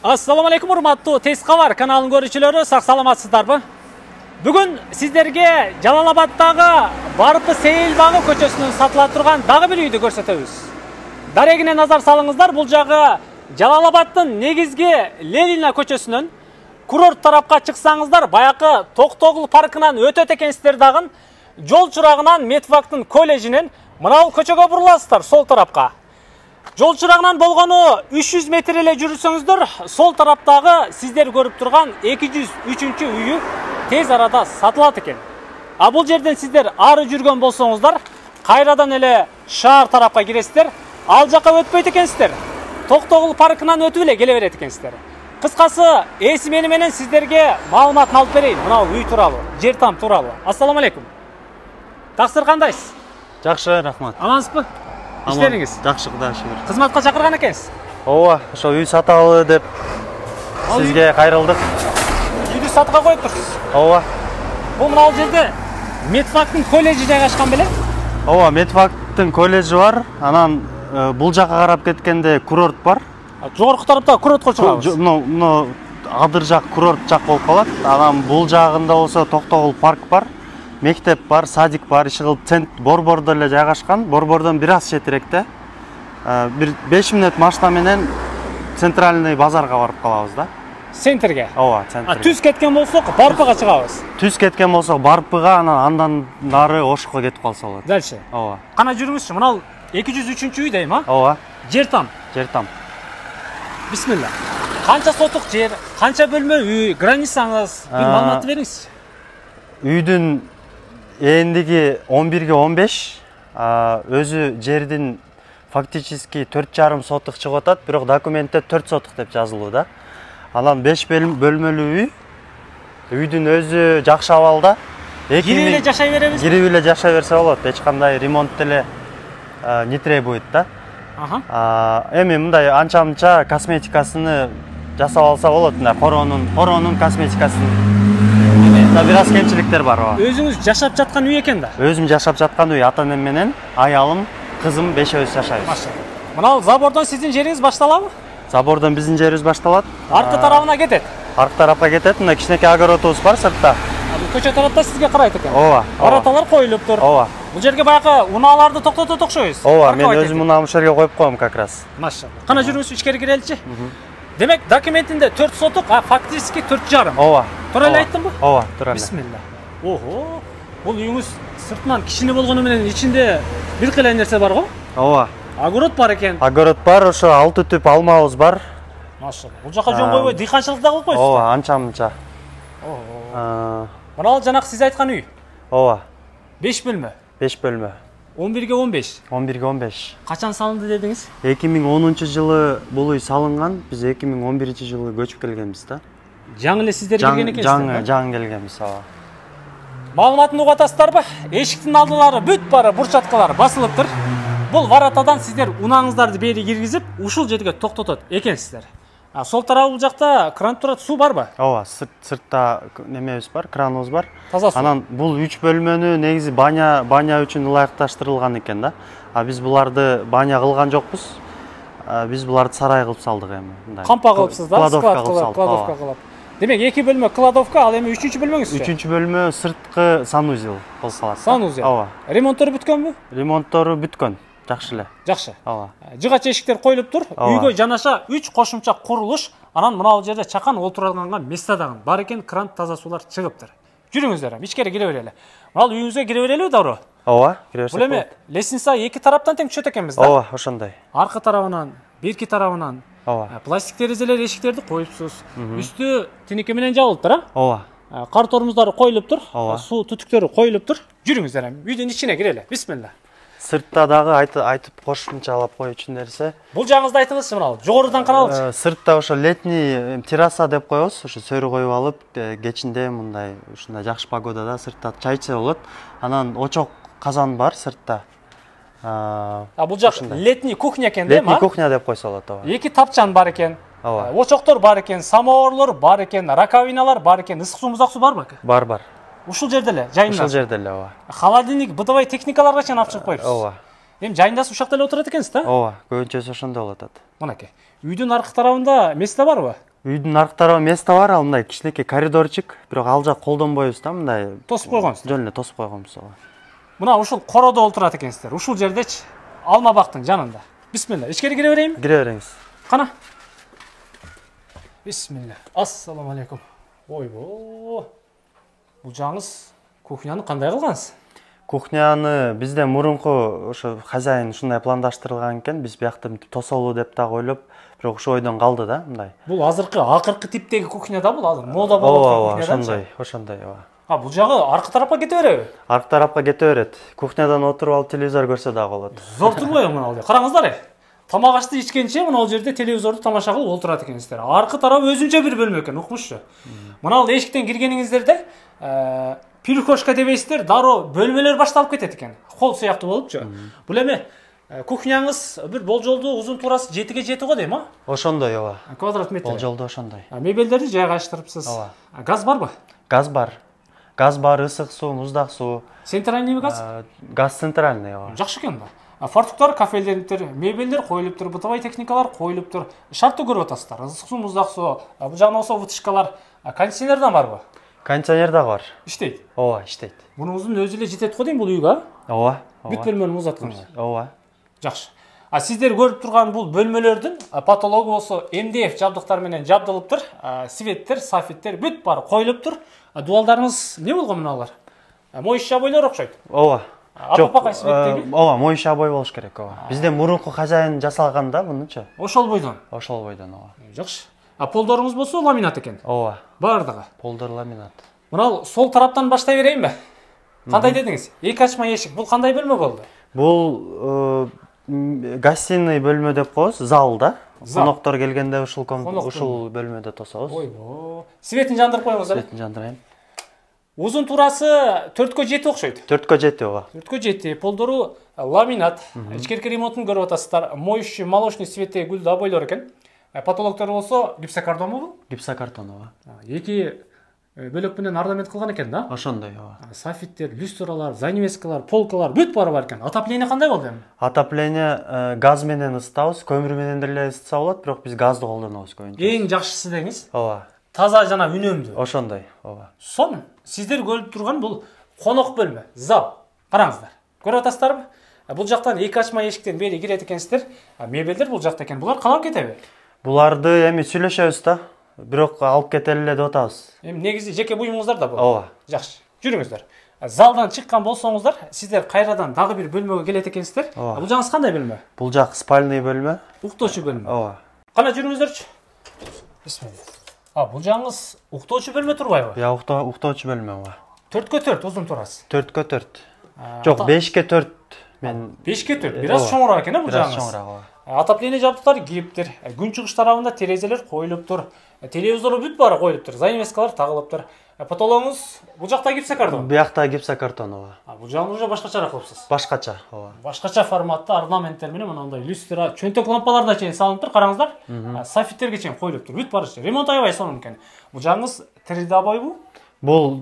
Assalamu alaikum урматтуу Тез кабар каналынын көрүүчүлөрү, сак саламатсыздарбы? Бүгүн сиздерге Жалал-Абадтагы Барпы Сейил багы көчөсүнөн сатыла турган дагы бир үйдү көрсөтөбүз. Дарегине назар салыңыздар, бул жагы Жалал-Абадтын негизги Ленина көчөсүнөн курорт тарапка чыксаңыздар, баякы Токтогул паркынан өтөт экенсиздер дагы жол чурагынан Медфактын коллежинен мына бул көчөгө буруласыздар сол тарапка. Жол чурагынан болгону 300 метр эле жүрсөңүздөр, сол тараптагы сиздер көрүп турган 203 үйү тез арада сатылат экен. А бул жерден сиздер ары жүргөн болсоңуздар, кайрадан эле шаар тарапка киресиздер. Ал жака өтпөйт экенсиздер. Токтогул паркынан өтүп эле келе берет экенсиздер. Кыскасы, эси менен сиздерге маалыматын алып берейин. Мына үй тууралуу, жер там тууралуу. Ассаламу алейкум. Таксыр кандайсыз? Жакшы, рахмат. Амансызбы? İşleriniz? Жакшы, Кудайга шүгүр. Кызматка чакырган экенсиз? Ооба, ошо үй саталы деп сизге кайрылдык. Үйдү сатууга коюп турсуз? Ооба. Бул мына жерде Медфактын коллежи жайгашкан беле? Ооба, Медфактын коллежи бар. Анан бул жака карап кеткенде курорт бар. Жогорку тарапта курортко чыгабыз. Мына адыр жак курорт жак болуп калат. Анан бул жагында болсо Токтогул парк бар. Мектеп бар, садик бар, иши кылып Борбордо эле жайгашкан. Борбордон бир аз четиректе. Бир 5 мүнөт машина менен центральный базарга барып калабыз да. Центрге? Ооба, центрге. Түз кеткен болсок, Барпыга чыгабыз. Түз кеткен болсок, Барпыга, андан нары Ошко кетип калса болот. Дальше. Ооба. Кана жүрүңүзчү, мына 203 үй дейм, а? Ооба. Жер там. Жер там. Бисмилла. Канча сотук жер, канча бөлмө үй, границаңыз, бир маалыматты бериңиз. Үйдүн эндиги 11ге 15, өзү жердин фактически 4,5 сотук чыгып атат, бирок документте 4 сотук деп жазылуу да. Анан 5 бөлмөлүү үй. Үйдүн өзү жакшы абалда. Кирип эле жашай беребиз. Кирип эле жашай берсе болот, эч кандай ремонт деле не требует да. Эми мындай анча-мынча косметикасыны жасап алса болот, мына коронун косметикасын. Бир аз кемчиликтер бар. Өзүңүз жашап жаткан үй экен да? Өзүм жашап жаткан үй, ата-энем менен, аялым, кызым бешөөбүз жашайбыз. Машалла. Мына забордон сиздин жериңиз башталабы? Забордон биздин жерибиз башталат. Аркы тарабына кетет. Аркы тарапка кетет, мына кичинекей огородубуз бар сыртта. Көчө тарапта сизге карайт экен. Ооба. Бараталар коюлуп тур. Ооба. Бул жерге баягы унааларды токтотот окшойбуз. Ооба, мен өзүм унаамды ошол жерге коюп коем как раз. Машалла. Кана жүрүңүз, ичкери киреличи. Демек, документинде 4 сотук, а фактически 4,5. Ооба. Туура эле айттымбы? Ооба, туура эле. Бисмилла. Ого. Бул үйүңүз сыртынан кичине болгону менен ичинде бир кыйла нерсе бар го? Ооба. Огород бар экен. Огород бар, ошо 6 түп алмабыз бар. Машалла. Бул жака жөн койбой дыйканчылык да кылып коесуз. Ооба, анча-мынча. Мына жанакы сиз айткан үй. Ооба. 5 бөлмө. 5 бөлмө. 11ге 15. 11ге 15. Качан салынды дедиңиз? 2010-жылы бул үй салынган, биз 2011-жылы көчүп келгенбиз да. Жаңы эле сиздер келген экенсиздер. Жаңы келгенбиз, ооба. Маалыматын угуп атасыздарбы? Эшиктин алдылары бүт бары бурчаткалар басылыптыр. Бул варатадан сиздер унаңыздарды бери киргизип, ушул жерге токтотот экенсиздер. Сол тарабы бул жакта кран турат, суу барбы? Ооба, сыртта немебиз бар, краныбыз бар. Таза суу. Анан бул 3 бөлмөнү негизи баня үчүн ылайыкташтырылган экен да. Биз буларды баня кылган жокпуз. Биз буларды сарай кылып салдык эми, мындай. Кампа кылыпсыз да? Кладовка кылып кладовка кылып. Демек, 2 бөлмө кладовка, ал эми 3-чү бөлмөңүзчү? 3-чү бөлмө сырткы санузел болуп калат. Санузел. Ооба. Ремонттору бүткөнбү? Ремонттору бүткөн. Жакшы эле. Жакшы. Ооба. Жыгач эшиктер коюлуп тур. Үйгө жанаша 3 кошумча курулуш, анан мына бул жерде чакан олтурганга места дагы бар экен, кран, таза суулар чыгыптыр. Жүрүңүздөр, ичкери кире берели. Мына үйүңүзгө кире берелиби дароо? Ооба, кире берсек. Бул эми лестница 2 тараптан тең түшөт экенбиз да? Ооба, ошондой. Аркы тарабынан, берки тарабынан. Ооба. Пластик терезелер, эшиктерди коюпсуз. Үстү тинеке менен жабылыптыр, а? Ооба. Кар тормуздары коюлуп тур, Ооба. суу түтүктөрү коюлуп тур. Жүрүңүздөр эми, үйдүн ичине кирели. Бисмилла. Сыртта дагы айтып кошумчалап коючу нерсе. Бул жагыңызды айтыңызчы, мына жогорудан каралычы. Сыртта ошо летний терраса деп коебуз, ошо сөрү коюп алып, кечинде мындай ушундай жакшы погодада сыртта чай ичсе болот. Анан очок казан бар сыртта. Бул жак летний кухня экен да? Летний кухня деп койсо болот, ооба. 2 тапчан бар экен. Очоктор бар экен, самоварлар бар экен, раковиналар бар экен, ысык суу, музак суу барбы? Бар. Ушул жерде эле, жайында. Ушул жерде эле, ооба. Холодильник, бытовой техникаларга чейин алып чыгып коюпсуз. Ооба. Эми жайында ушакта эле отурат экенсиз да? Ооба, көбүнчөсү ошондо болот. Мынакей. Үйдүн аркы тарабында месте барбы? Үйдүн аркы тарабы место бар, ал мындай кичинекей коридорчук, бирок ал жак колдонбойбуз да, мындай. Тосуп койгонсуз. Жөн эле тосуп койгонбуз. Мына ушул короодо олтурат экенсиздер. Ушул жердечи алма бактын жанында. Бисмилла. Ичкери кире берейинби? Кире бериңиз. Кана. Бисмилла. Ассаламу алейкум. Ойбо. Бул жаңыз кухняны кандай кылгансыз? Кухняны бизде мурунку ошо хозяин ушундай пландаштырылган экен, биз биякты тосолу деп дагы ойлоп, бирок ошо ойдон калды да, мындай. Бул акыркы типтеги кухня да бул азыр мода болуп аткан кухня. Ошондой, ооба. Бул жагы аркы тарапка кете береби? Аркы тарапка кете берет. Кухнядан отуруп алып телевизор көрсө дагы болот. Зор турбайбы мына ал? Караңыздар. Тамак ашты ичкенче мына ал жерде телевизорду тамаша кылып отурат экенсиздер. Аркы тарабы өзүнчө бир бөлмө экен, укмушчу. Мына ал эшиктен киргениңиздерде пиркошка дебейсиздер, дароо бөлмөлөр башталып кетет экен. Холл сыяктуу болупчу. Бул эми кухняңыз бир болжолдуу узун туурасы 7ге 7 го дейм, а? Ошондой, ооба. Квадрат метр. Болжолдуу ошондой. Мебелдерди жайгаштырыпсыз. Ооба. Газ барбы? Газ бар. Газ бар, ысык суу, муздак суу. Центральный газ? Газ центральный, ооба. Жакшы экен да. Фартуктар, кафелдениптир, мебелдер коюлуптур, бытовой техникалар коюлуптур. Шарттуу көрүп атасыздар. Ысык суу, муздак суу, бул жагына болсо вытяжкалар, кондиционер да барбы? Кондиционер дагы бар. Иштейт. Ооба, иштейт. Мунун өзү эле жетет го дейм бул үйгө, а? Ооба. Бүт бөлмөнү узатканга. Ооба. Жакшы. Сиздер көрүп турган бул бөлмөлөрдүн потологу болсо МДФ жабдыктар менен жабдылыптыр. Светтер, софиттер бүт бар коюлуптур. Дубалдарыңыз не болгон мына алар? Моющий обойлор окшойт. Ооба. Жок, акай светтеги? Ооба, моющий обой болуш керек, ооба. Бизде мурунку хозяин жасалган да мунучу. Ошол бойдон. Ошол бойдон, ооба. Жакшы. Полдоруңуз болсо ламинат экен. Ооба. Бардыгы. Полдор ламинат. Мына сол тараптан баштай берейинби? Кандай дедиңиз? Эки ачма эшик. Бул кандай бөлмө болду? Бул гостиный бөлмө деп коебуз, зал да. Коноктор келгенде ушул бөлмөдө тособуз. Ойбо. Светин жандырып коюңуз. Светин жандырайын. Узун туурасы 4ко 7 окшойт. 4ко 7, ооба. 4ко 7. Полдору ламинат. Ичкерки ремонтун көрүп атасыздар. Моющий молочный цветтеги гүлдүү обойлор экен. Потолоктор болсо гипсокартонбу бул? Гипсокартон, ооба. Эки бөлөк менен орнамент кылган экен да? Ошондой, ооба. Софиттер, люстралар, занавескалар, полкалар бүт бары бар экен. Отопление кандай болду эми? Отопление газ менен ысытабыз, көмүр менен деле ысытса болот, бирок биз газды колдонобуз көбүнчө. Эң жакшысы деңиз? Ооба. Таза жана үнөмдүү. Ошондой, ооба. Сон сиздер көрүп турган бул конок бөлмө, зал. Караңыздар. Көрүп атасыздарбы? Бул жактан эки ачма эшиктен бери кирет экенсиздер. Мебелдер бул жакта экен. Булар калап кетеби? Буларды эми сүйлөшөбүз да. Бирок алып кетели эле деп атабыз. Эми негизи жеке буюмуңуздар да бул. Ооба. Жакшы. Жүрүңүздөр. Залдан чыккан болсоңуздар, сиздер кайрадан дагы бир бөлмөгө келет экенсиздер. Бул жагыңыз кандай бөлмө? Бул жак спальный бөлмө. Уктоочу бөлмө. Ооба. Кана жүрүңүздөрчү. Бисмилла. Бул жагыңыз уктоочу бөлмө турбайбы? Уктоочу бөлмө, ооба. 4ко 4 узун турасы. 4ко 4. Жок, 5ке 4. Мен 5ке 4. Бир аз чоңураак экен бул жагыңыз. Бир аз чоңураак, ооба. Отопление жабдыктары кириптир. Күн чыгыш тарабында терезелер коюлуптур. Телевизору бүт бары коюлуптур. Занавескалар тагылыптыр. Потологуңуз бул жакта гипсокартон. Биякта гипсокартон, ооба. Бул жагын уже башкачараак кылыпсыз. Башкача, ооба. Башкача форматта орнаменттер менен мындай люстра, чөнтөк лампалар да чейин салыныптыр. Караңыздар. Софиттерге чейин коюлуптур. Бүт бары ремонт аябай сонун экен. Бул жагыңыз 3D обойбу? Бул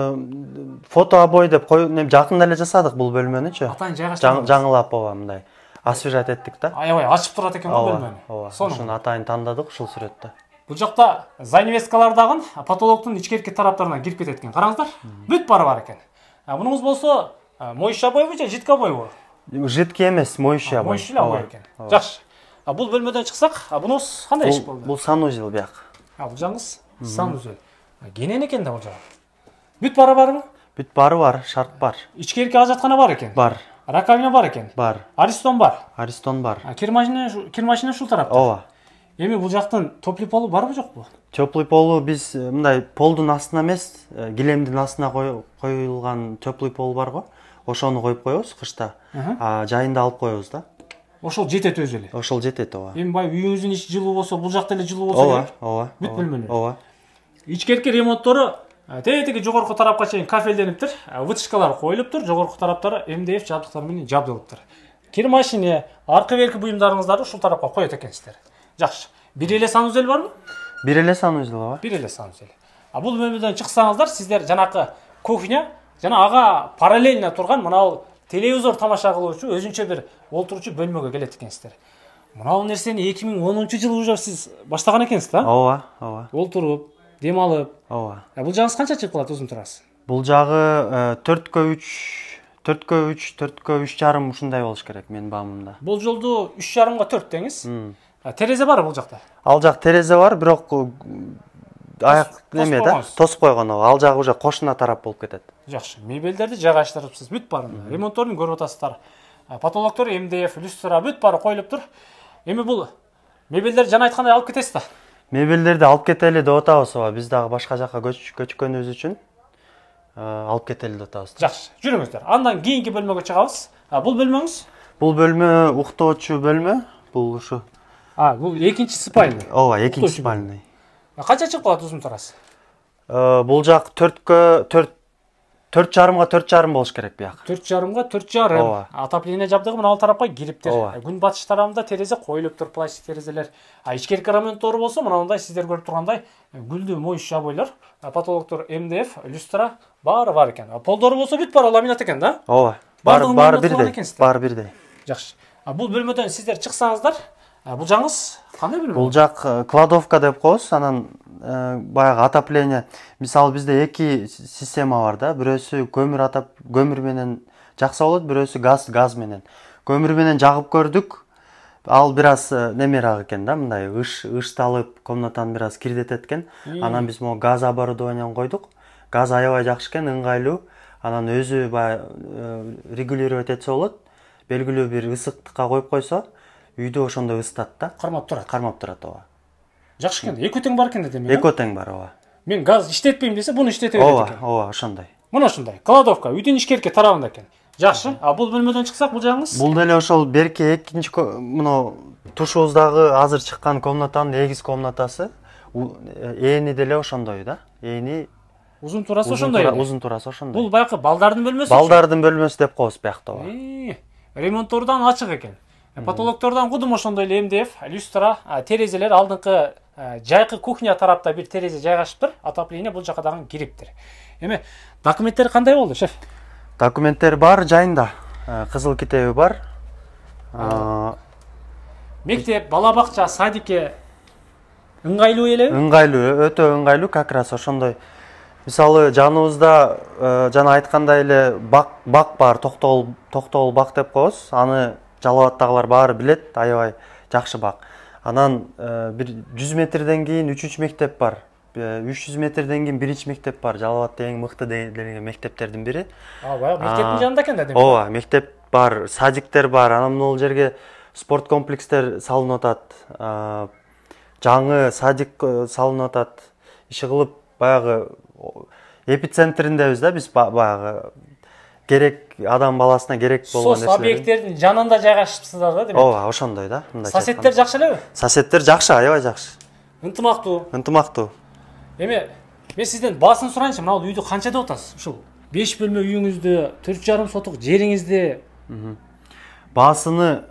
фото обой деп жакында эле жасадык бул бөлмөнүчү. Атайын жайгаштырдыңыз. Жаңылап, ооба, мындай. Освежать эттик да. Аябай ачып турат экен бул бөлмөнү. Ооба. Ошону атайын тандадык ушул сүрөттө. Бул жакта занавескалар дагы потолоктун ичкерки тараптарынан кирип кетет экен. Караңыздар. Бүт бары бар экен. Мунуңуз болсо моющий обойбу же жидкий обойбу? Жидкий эмес, моющий обой. Моющий обой экен. Жакшы. Бул бөлмөдөн чыксак, бунуз кандай эшик болду? Бул санузел бияк. Бул жагыңыз санузел. Кенен экен да бул жак. Бүт бары барбы? Бүт бары бар, шарт бар. Ичкерки ажаткана бар экен. Бар. Раковина бар экен. Бар. Аристон бар. Аристон бар. Кир машина ушул тарапта. Ооба. Эми бул жактын топлый полу барбы жокпу? Теплый полу биз мындай полдун астына эмес, килемдин астына коюлган теплый пол бар го. Ошону коюп коебуз кышта. Жайында алып коебуз да. Ошол жетет өзү эле. Ошол жетет, ооба. Эми бай үйүңүздүн ичи жылуу болсо, бул жакта эле жылуу болсо керек. Ооба. Бүт бөлмөлөр. Ооба. Ичкерки ремонттору тетиги жогорку тарапка чейин кафелдениптир. Вытяжкалар коюлуптур, жогорку тараптары МДФ жабдыктар менен жабдылыптыр. Кир машине, аркы берки буюмдарыңыздарды ушул тарапка коет экенсиздер. Жакшы. Бир эле санузел барбы? Бир эле санузел, ооба. Бир эле санузел. Бул бөлмөдөн чыксаңыздар, сиздер жанакы кухня жана ага параллельно турган мына телевизор тамаша кылуучу өзүнчө бир олтуручу бөлмөгө келет экенсиздер. Мынау нерсени 2010-жылы уже сиз баштаган экенсиз да? ооба, ооба. Олтуруп, дем алып. Ооба. Бул жагыңыз канча чыгып калат узун турасы? Бул жагы 4/3, 4/3, 4/3,5 ушундай болуш керек менин баамымда. Бул жолду 3,5-га 4 деңиз. Терезе бар бул жакта? Ал жак терезе бар, бирок аяк неме да, тосуп койгон ооба. Ал жагы уже кошуна тарап болуп кетет. Жакшы. Мебелдерди жайгаштырыпсыз, бүт барын. Ремонтторун көрүп атасыздар. Потолоктор МДФ, люстра бүт бары коюлуптур. Эми бул мебелдерди жана айткандай алып кетесиз да? Мебелдерди алып кетели деп атабыз ооба. Биз дагы башка жакка көчкөнүбүз үчүн алып кетели деп атабыз. Жакшы, жүрүңүздөр. Андан кийинки бөлмөгө чыгабыз. Бул бөлмөңүз? Бул бөлмө уктоочу бөлмө. Бул ушу. Бул экинчи спальня. Ооба, экинчи спальня. Канча чыгып калат узун турасы? Бул жак 4,5-га 4,5 болуш керек бияк. 4,5-га 4,5. Отопление жабдыгы мына ал тарапка кириптир. Күн батыш тарабында терезе коюлуптур, пластик терезелер. Ичкерки ремонттору болсо мынандай сиздер көрүп тургандай гүлдүү моюш жабойлор, потолоктор МДФ, люстра баары бар экен. Полдору болсо бүт баары ламинат экен да? Ооба. Баары бирдей. Баары бирдей. Жакшы. Бул бөлмөдөн сиздер чыксаңыздар, бул жагыңыз кандай бөлмө? Бул жак кладовка деп коебуз. Анан баягы отопление. Мисалы бизде эки система бар да. Бирөөсү көмүр менен жакса болот, бирөөсү газ менен. Көмүр менен жагып көрдүк. Ал бир аз немерак экен да, мындай ышталып, комнатаны бир аз кирдетет экен. Анан биз могу газ оборудованияны койдук. Газ аябай жакшы экен, ыңгайлуу. Анан өзү баягы регулировать этсе болот. Белгилүү бир ысыктыкка коюп койсо, үйдү ошондой ысытат да. Кармап турат. Кармап турат ооба. Жакшы экен. Экөө тең бар экен да демек. Экөө тең бар ооба. Мен газ иштетпейм десе, буну иштете берет экен. Ооба, ошондой. Мына ушундай. Кладовка үйдүн ичкерки тарабында экен. Жакшы. Бул бөлмөдөн чыксак, бул жагыңыз? Бул деле ошол берки экинчи мына тушубуздагы азыр чыккан комнатанын эгиз комнатасы. Эни деле ошондой да. Эни узун турасы ошондой. Узун турасы ошондой. Бул баягы балдардын бөлмөсү. Балдардын бөлмөсү деп коебуз биякта ооба. Ремонттордон ачык экен. Потолоктордон кудум ошондой эле МДФ, люстра, терезелер, алдыңкы жайкы кухня тарапта бир терезе жайгашыптыр. Отопление бул жака дагы кириптир. Эми документтер кандай болду, шеф? Документтер бар жайында. Кызыл китеби бар. Мектеп, бала бакча, садикке ыңгайлуу элеби? Ыңгайлуу, өтө ыңгайлуу, как раз ошондой. Мисалы жаныбызда жана айткандай эле бак бар, токтогул бак деп коебуз. Аны Жалал абадтагылар баары билет, аябай жакшы бак. Анан бир 100 метрден кийин 3-үчү мектеп бар. 300 метрден кийин 1-чи мектеп бар. Жалал абадта эң мыкты деген мектептердин бири. Баягы мектептин жанында экен да демек. Ооба, мектеп бар, садиктер бар. Анан могул жерге спорт комплекстер салынып атат. Жаңы садик салынып атат. Иши кылып баягы эпицентриндебиз да, биз баягы керек адам баласына керек болгон нерселер. Сос объекттердин жанында жайгашыпсыздар да демек. Ооба, ошондой да. Соседтер жакшы элеби? Соседтер жакшы, аябай жакшы. Ынтымактуу. Эми мен сизден баасын сурайынчы, мына үйдү канча деп атасыз? Ушул 5 бөлмө үйүңүздү, 4,5 сотук жериңизди. Баасыны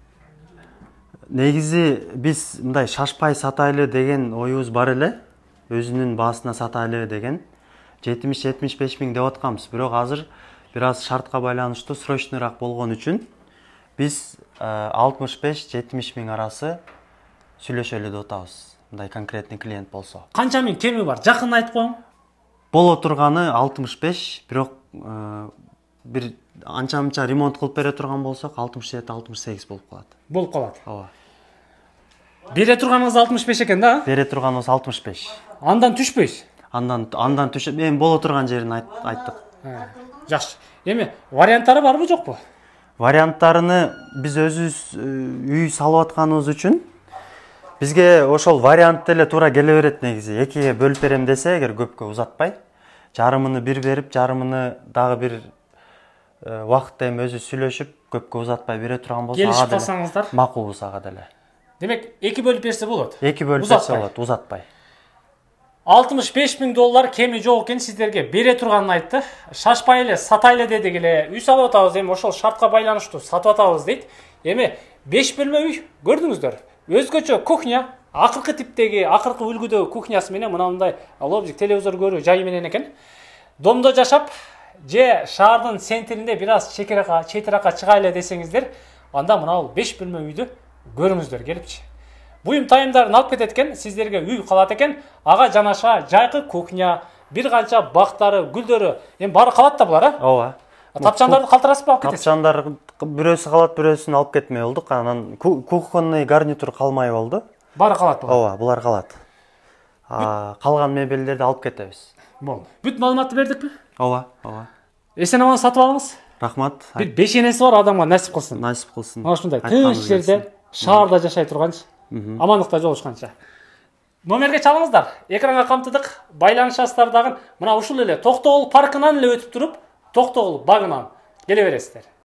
негизи биз мындай шашпай сатайлы деген оюбуз бар эле. Өзүнүн баасына сатайлы деген 70-75 миң деп атканбыз. Бирок азыр бир аз шартка байланыштуу срочныйраак болгон үчүн биз 65-70 миң арасы сүйлөшөлү деп атабыз. Мындай конкретный клиент болсо. Канча миң кеми бар? Жакын айтып коюң. Боло турганы 65, бирок бир анча-мынча ремонт кылып бере турган болсок 67-68 болуп калат. Болуп калат. Ооба. Бере турганыңыз 65 экен да? Бере турганыбыз 65. Андан түшпөйсүз? Андан түшөт. Мен боло турган жерин айттык. Жакшы. Эми варианттары барбы жокпу? Варианттарыны биз өзүбүз үй салып атканыбыз үчүн бизге ошол вариант эле туура келе берет негизи. Экиге бөлүп берем десе, эгер көпкө узатпай, жарымыны бир берип, жарымыны дагы бир убакытта эми өзү сүйлөшүп, көпкө узатпай бере турган болсо, келишип калсаңыздар, макулбуз ага деле. Демек, эки бөлүп берсе болот. Эки бөлүп берсе болот, узатпай. 65 миң доллар кеми жок экен сиздерге бере турганын айтты. Шашпай эле, сатайлы дедик эле. Үй салып атабыз, эми ошол шартка байланыштуу сатып атабыз дейт. Эми 5 бөлмө үй көрдүңүздөр. Өзгөчө кухня, акыркы типтеги, акыркы үлгүдөгү кухнясы менен мындай лобзик телевизор көрүү жайы менен экен. Домдо жашап, же шаардын центринде бир аз четиракка чыгайлы десеңиздер, анда мына 5 бөлмө үйдү көрүңүздөр келипчи. Буюм тайымдарын алып кетет экен, сиздерге үй калат экен. Ага жанаша жайкы кухня, бир канча бактары, гүлдөрү, эми баары калат да булар, Ооба. Тапчандарды калтырасызбы алып кетесиз? Тапчандар бирөөсү калат, бирөөсүн алып кетмей болдук. Анан кухонный гарнитур калмай болду. Баары калат булар. Ооба, булар калат. Калган мебелдерди алып кетебиз. Болду. Бүт маалыматты бердикпи? Ооба, ооба. Эсен аман сатып алыңыз. Рахмат. Бир бешенеси бар адамга насип кылсын. Насип кылсын. Мына ушундай тыныч жерде, шаарда жашай турганчы, амандыкта жолушканча. Номерге чалыңыздар. Экранга камтыдык. Байланышасыздар дагы. Мына ушул эле Токтогул паркынан эле өтүп туруп, Токтогул багынан келе бересиздер.